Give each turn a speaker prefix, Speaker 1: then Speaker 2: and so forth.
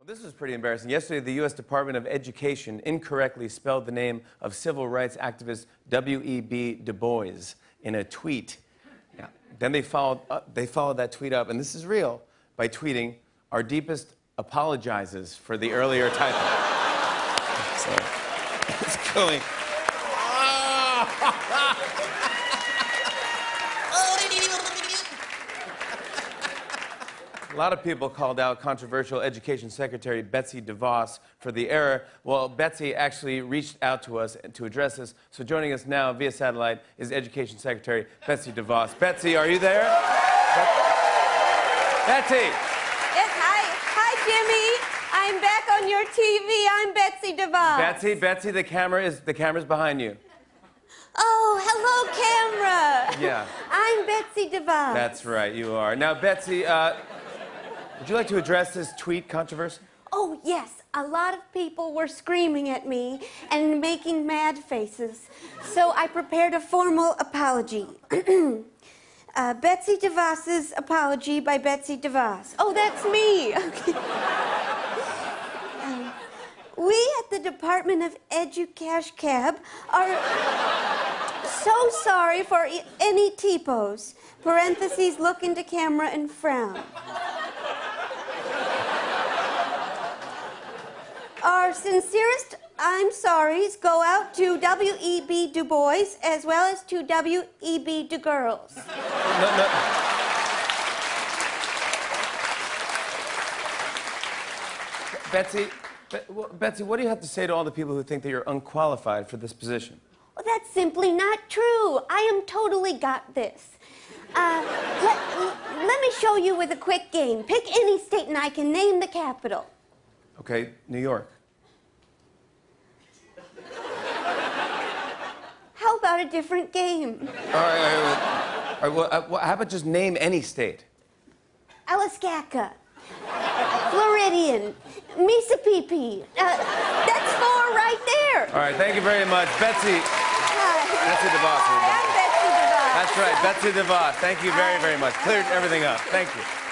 Speaker 1: This was pretty embarrassing. Yesterday, the U.S. Department of Education incorrectly spelled the name of civil rights activist W.E.B. Du Bois in a tweet. Yeah. Then they followed that tweet up, and this is real, by tweeting, "Our deepest apologizes for the earlier typo." So, it's going. A lot of people called out controversial Education Secretary Betsy DeVos for the error. Well, Betsy actually reached out to us to address this. So joining us now via satellite is Education Secretary Betsy DeVos. Betsy, are you there? Betsy!
Speaker 2: Yes, hi, Jimmy. I'm back on your TV. I'm Betsy DeVos.
Speaker 1: Betsy, the camera's behind you.
Speaker 2: Oh, hello, camera.
Speaker 1: Yeah.
Speaker 2: I'm Betsy DeVos.
Speaker 1: That's right, you are. Now, Betsy, would you like to address this tweet controversy?
Speaker 2: Oh, yes. A lot of people were screaming at me and making mad faces. So I prepared a formal apology. Betsy DeVos's apology by Betsy DeVos. Oh, that's me. Okay. We at the Department of Educash-Cab are so sorry for any typos. Parentheses, look into camera and frown. Our sincerest I'm sorries go out to W.E.B. Du Bois as well as to W.E.B. Du Girls.
Speaker 1: No. Betsy, what do you have to say to all the people who think that you're unqualified for this position?
Speaker 2: Well, that's simply not true. I am totally got this. Let me show you with a quick game. Pick any state and I can name the capital.
Speaker 1: Okay, New York.
Speaker 2: How about a different game?
Speaker 1: All right, well, how about just name any state?
Speaker 2: Alaskaca, Floridian, Mississippi. That's 4 right there.
Speaker 1: All right, thank you very much. Betsy.
Speaker 2: Hi.
Speaker 1: Betsy DeVos.
Speaker 2: I'm Betsy DeVos.
Speaker 1: That's right, Betsy DeVos. Thank you very, very much. Cleared everything up. Thank you.